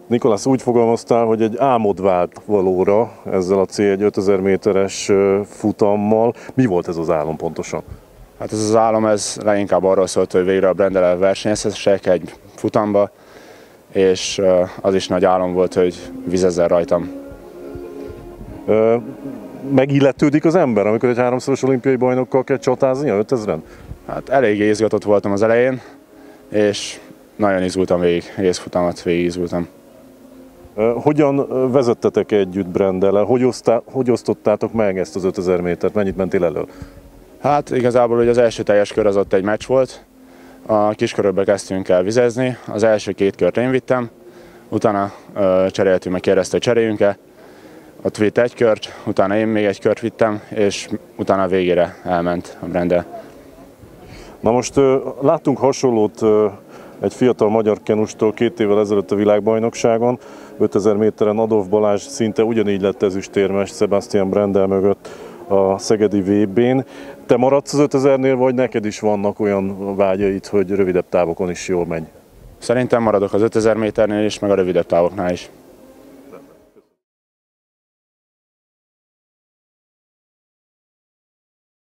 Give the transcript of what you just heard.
Nikolás, úgy fogalmaztál, hogy egy álmod vált valóra ezzel a C1 5000 méteres futammal. Mi volt ez az álom pontosan? Hát ez az álom, ez leginkább arról szólt, hogy végre a Brendel versenyezhessek egy futamba, és az is nagy álom volt, hogy vizezzen rajtam. Megilletődik az ember, amikor egy háromszoros olimpiai bajnokkal kell csatázni a 5000-en? Hát eléggé izgatott voltam az elején, és nagyon izgultam végig, egész futamot végig izgultam. Hogyan vezettetek együtt Brendellel? Hogy osztottátok meg ezt az 5000 métert? Mennyit mentél elől? Hát igazából hogy az első teljes kör az ott egy meccs volt. A kiskörökbe kezdtünk el vizezni, az első két kört én vittem, utána cseréltünk, meg kérdezte, hogy cseréljünk-e. Ott vitt egy kört, utána én még egy kört vittem, és utána a végére elment a Brendel. Na most láttunk hasonlót egy fiatal magyar kenustól 2 évvel ezelőtt a világbajnokságon. 5000 méteren Adolf Balázs szinte ugyanígy lett ezüstérmes Sebastian Brendel mögött a szegedi VB-n. Te maradsz az 5000-nél, vagy neked is vannak olyan vágyaid, hogy rövidebb távokon is jól megy? Szerintem maradok az 5000 méternél is, meg a rövidebb távoknál is.